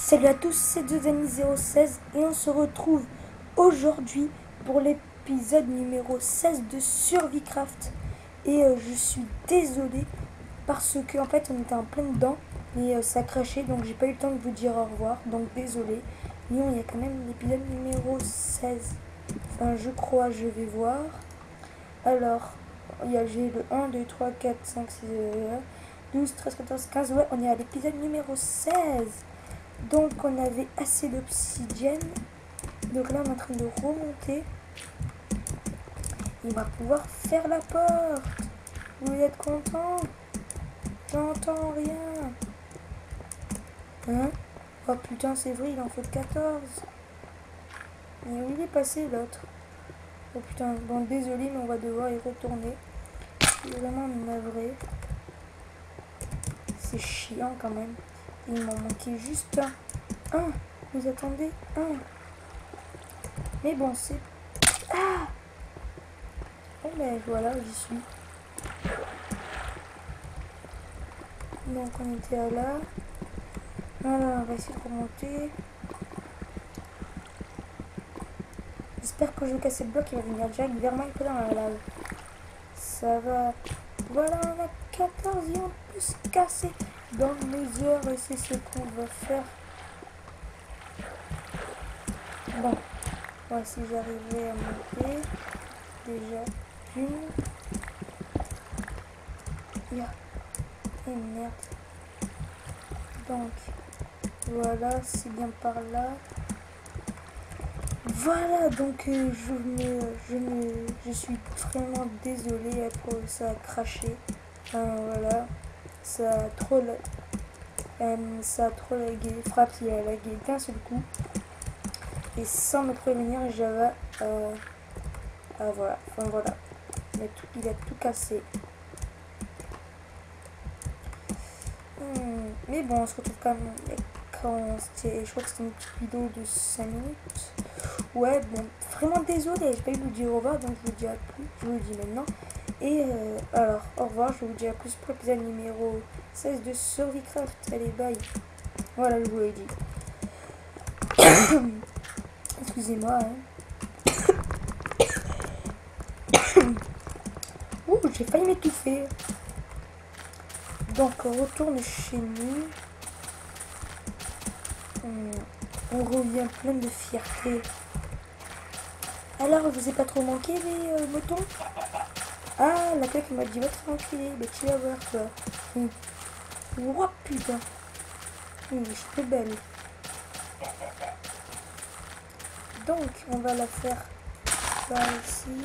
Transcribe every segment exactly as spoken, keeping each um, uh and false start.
Salut à tous, c'est Dodani zéro seize et on se retrouve aujourd'hui pour l'épisode numéro seize de Survicraft. Et euh, je suis désolé parce que en fait on était en plein dedans et euh, ça crachait, donc j'ai pas eu le temps de vous dire au revoir, donc désolé. Mais il y a quand même l'épisode numéro seize. Enfin je crois, je vais voir. Alors, il y a j'ai le un, deux, trois, quatre, cinq, six, douze, treize, quatorze, quinze. Ouais, on est à l'épisode numéro seize. Donc on avait assez d'obsidienne. Donc là on est en train de remonter. On va pouvoir faire la porte. Vous êtes contents? J'entends rien. Hein? Oh putain, c'est vrai, il en faut quatorze. Et où il est passé l'autre? Oh putain, bon désolé, mais on va devoir y retourner. C'est vraiment navré. C'est chiant quand même. Il m'en manquait juste un. Un. Vous attendez? Un. Mais bon, c'est... Ah! Oh mais voilà, j'y suis. Donc on était à là. Voilà, on va essayer de remonter. J'espère que je vais casser le bloc, il va venir déjà vers moi, il peut dans la lave. Ça va. Voilà, on a quatorze et on peut se casser dans les heures et c'est ce qu'on va faire. Bon, moi si j'arrivais à monter, déjà une. Yeah. Et merde. Donc, voilà, c'est bien par là. Voilà, donc euh, je me, je me, je suis vraiment désolée pour ça a craché. Enfin, voilà, ça a trop, euh, ça a trop lagué. Frappe, il a lagué d'un seul coup. Et sans me prévenir, Java, euh, ah voilà, enfin voilà, il a tout, il a tout cassé. Hmm, mais bon, on se retrouve quand même quand c'était, je crois que c'était une petite vidéo de cinq minutes. Ouais, bon, vraiment désolé, j'ai pas eu de vous dire au revoir, donc je vous dis à plus, je vous le dis maintenant. Et euh, alors, au revoir, je vous dis à plus pour l'épisode numéro seize de Survicraft. Allez, bye. Voilà, je vous l'ai dit. Excusez-moi, hein. Ouh, j'ai failli m'étouffer. Donc, on retourne chez nous. On, on revient plein de fierté. Alors, je vous ai pas trop manqué, les euh, moutons? Ah, la claque m'a dit, va te tranquille, mais tu vas voir, toi. Mmh. Oh putain. Mmh, je suis belle. Donc, on va la faire par ici.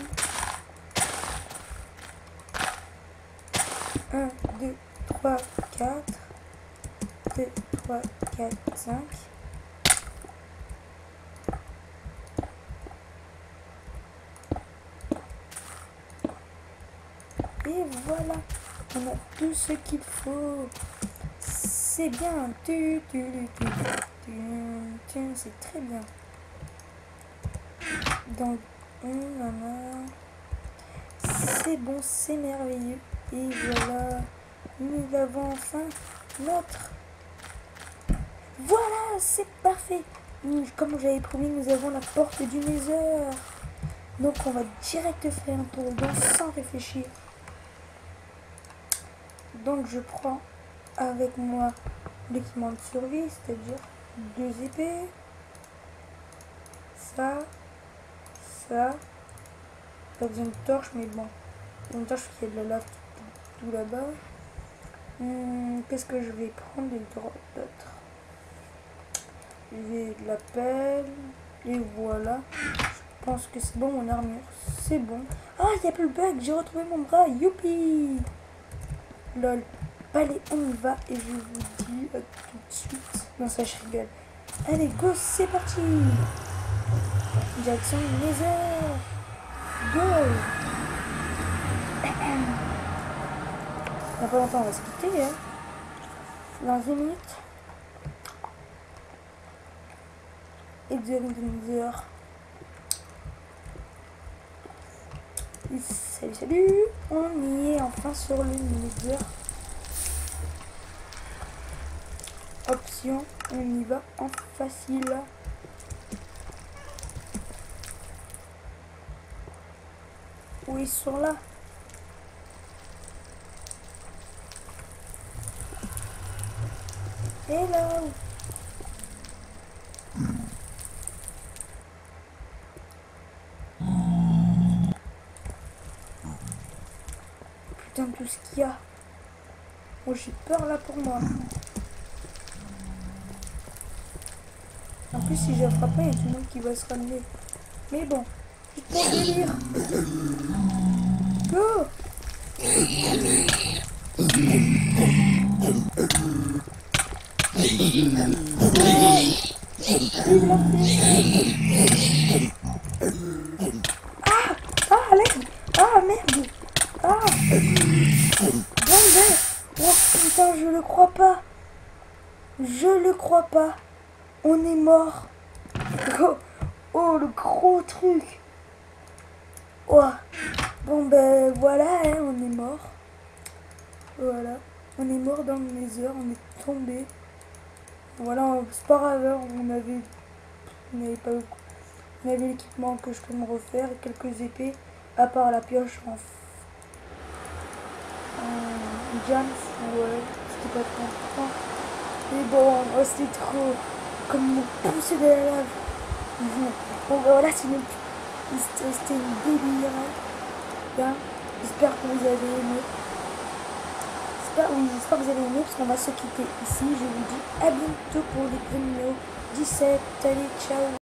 un, deux, trois, quatre. deux, trois, quatre, cinq. Et voilà, on a tout ce qu'il faut. C'est bien. Tu, tu, tu, tu, tu, c'est très bien. Donc, on en a. C'est bon, c'est merveilleux. Et voilà, nous avons enfin notre. Voilà, c'est parfait. Comme j'avais promis, nous avons la porte du Nether. Donc, on va direct faire un tour dedans sans réfléchir. Donc je prends avec moi l'équipement de survie, c'est-à-dire deux épées, ça, ça, pas besoin de torche, mais bon, une torche qui est de la lave tout, tout là-bas. Hum, Qu'est-ce que je vais prendre d'autre? Je vais de la pelle, et voilà. Je pense que c'est bon, mon armure, c'est bon. Ah, il n'y a plus le bug, j'ai retrouvé mon bras, youpi! Lol. Allez, on y va et je vous dis à tout de suite. Non, ça, je rigole. Allez, go, c'est parti. Direction Nether. Go. Dans pas longtemps, on va se quitter. Hein. Dans une minute. Et de Nether. Salut, salut. On y est enfin sur le Nether. Hop. attention, on y va en facile. Où ils sont là? Hello. Putain, tout ce qu'il y a. Oh, j'ai peur là pour moi. En plus, si je frappe pas, il y a tout le monde qui va se ramener. Mais bon, juste pour délire. Go! Ah! Ah, l'aide! Ah, merde! Ah! Bon, ben! Oh putain, je le crois pas! Je le crois pas! On est mort! Oh, oh le gros truc! Oh. Bon ben voilà, hein, on est mort. Voilà, on est mort dans le nether, on est tombé. Voilà, c'est pas grave, hein, on avait, on avait pas, on avait l'équipement que je peux me refaire, quelques épées, à part la pioche en, en jams, ouais, c'était pas trop important. Mais bon, oh, c'était trop, comme me pousser de la lave. Bon ben voilà, c'est une, c'était une délire. Hein. J'espère que vous avez aimé. J'espère, oui, j'espère que vous avez aimé parce qu'on va se quitter ici. Je vous dis à bientôt pour les numéro dix-sept. Allez, ciao.